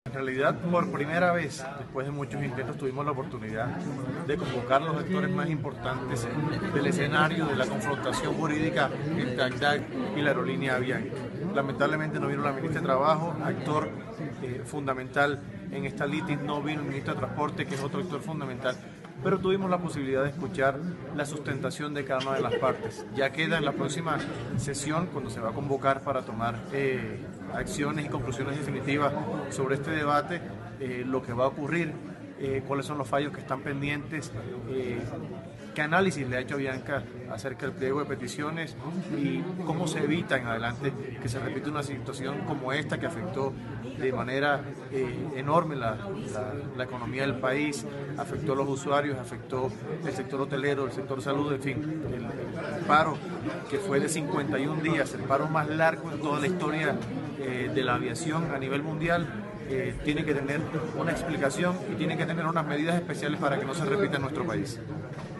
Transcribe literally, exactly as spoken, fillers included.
En realidad, por primera vez, después de muchos intentos, tuvimos la oportunidad de convocar a los actores más importantes del escenario de la confrontación jurídica entre A C D A C y la aerolínea Avianca. Lamentablemente no vino la ministra de Trabajo, actor eh, fundamental en esta litis, no vino el ministro de Transporte, que es otro actor fundamental, pero tuvimos la posibilidad de escuchar la sustentación de cada una de las partes. Ya queda en la próxima sesión, cuando se va a convocar para tomar eh, acciones y conclusiones definitivas sobre este debate, eh, lo que va a ocurrir, eh, cuáles son los fallos que están pendientes, eh, qué análisis le ha hecho Avianca acerca del pliego de peticiones y cómo se evita en adelante que se repita una situación como esta que afectó de manera eh, enorme la, la, la economía del país, afectó a los usuarios, afectó el sector hotelero, el sector salud, en fin, el, el paro que fue de cincuenta y un días, el paro más largo en toda la historia eh, de la aviación a nivel mundial. Eh, tiene que tener una explicación y tiene que tener unas medidas especiales para que no se repita en nuestro país.